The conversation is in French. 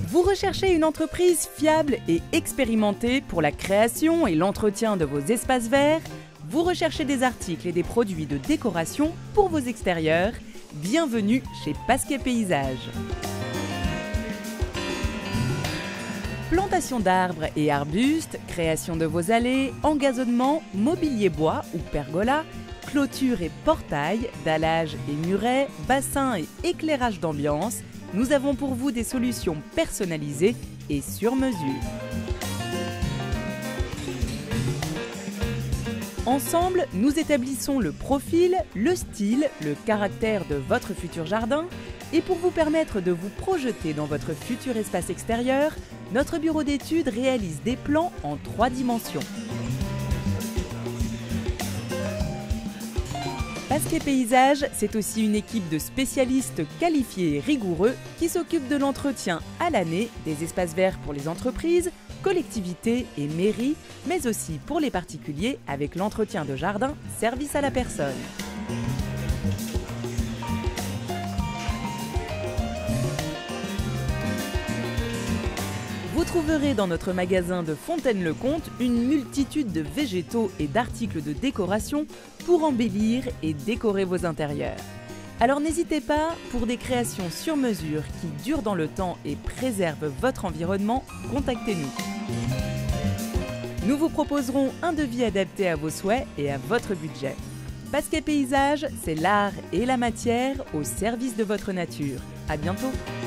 Vous recherchez une entreprise fiable et expérimentée pour la création et l'entretien de vos espaces verts? Vous recherchez des articles et des produits de décoration pour vos extérieurs? Bienvenue chez Pasquet Paysage. Plantation d'arbres et arbustes, création de vos allées, engazonnement, mobilier bois ou pergola, clôture et portail, dallage et murets, bassins et éclairage d'ambiance, nous avons pour vous des solutions personnalisées et sur mesure. Ensemble, nous établissons le profil, le style, le caractère de votre futur jardin. Et pour vous permettre de vous projeter dans votre futur espace extérieur, notre bureau d'études réalise des plans en 3 dimensions. Pasquet Paysage, c'est aussi une équipe de spécialistes qualifiés et rigoureux qui s'occupent de l'entretien à l'année des espaces verts pour les entreprises, collectivités et mairies, mais aussi pour les particuliers avec l'entretien de jardin service à la personne. Vous trouverez dans notre magasin de Fontaine-le-Comte une multitude de végétaux et d'articles de décoration pour embellir et décorer vos intérieurs. Alors n'hésitez pas, pour des créations sur mesure qui durent dans le temps et préservent votre environnement, contactez-nous. Nous vous proposerons un devis adapté à vos souhaits et à votre budget. Pasquet Paysage, c'est l'art et la matière au service de votre nature. À bientôt!